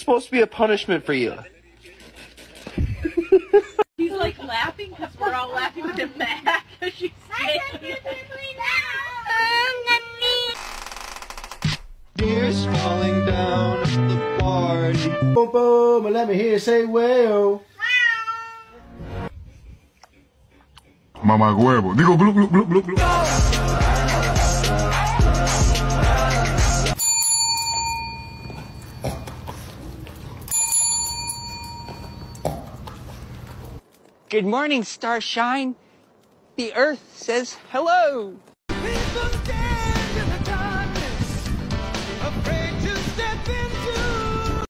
supposed to be a punishment for you. He's like laughing because we're all laughing with him back. She's Tears falling down at the party. Boom, boom, and let me hear you say, well. Mamá huevo. Digo, glu, glu, glu, glu, glu. Good morning, Starshine. The Earth says hello. People stand in the dark.